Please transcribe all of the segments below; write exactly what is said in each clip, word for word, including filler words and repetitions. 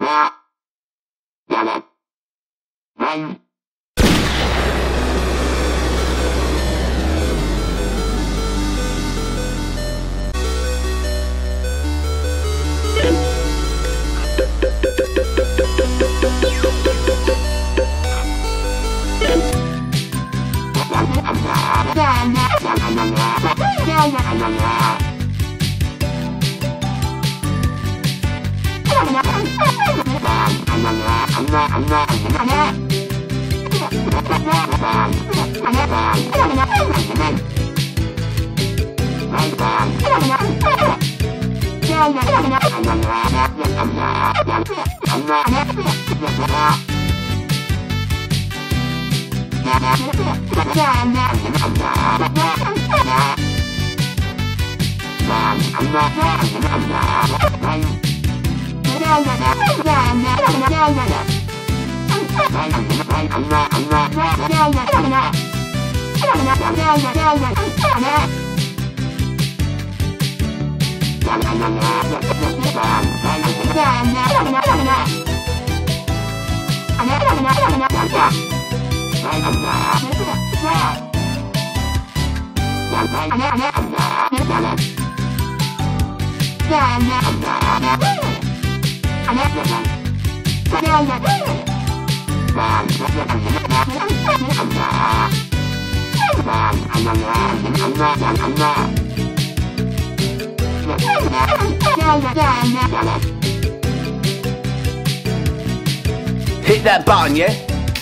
Hit that button, yeah?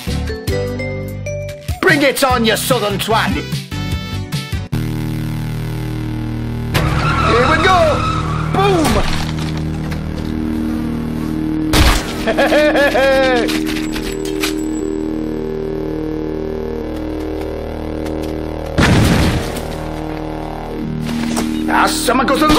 Bring it on, you southern twat! Here we go! Boom! Ah, sama cosa...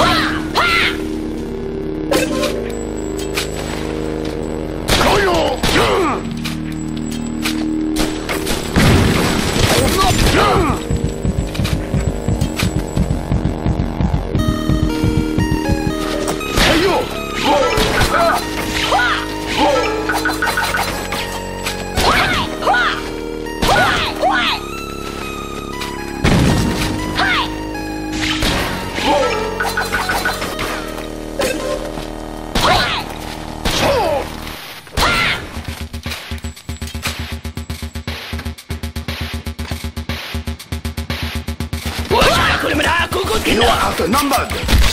You are outnumbered!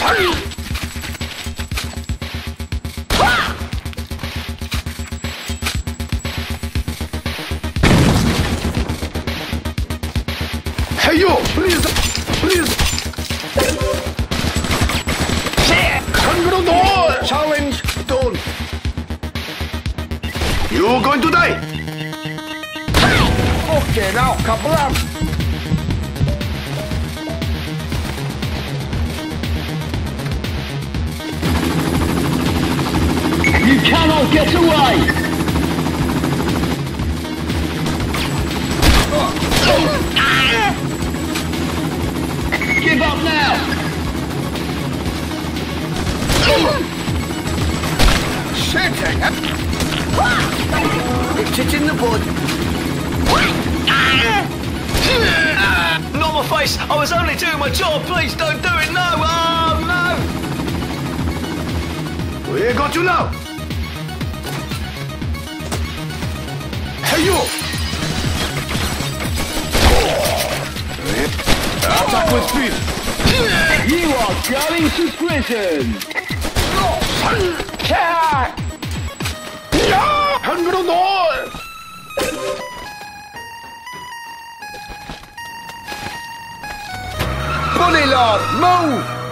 Hey you! Please! Please! Hundred challenge done! You're going to die! Okay, now, kablam! You cannot get away! Give up now! Shit! It's it in the bud. Not my face! I was only doing my job! Please don't do it! No! Oh, no! We got you now! Hey you! Attack with speed! You are going to prison! Hundred dollars! BunnyLord, move!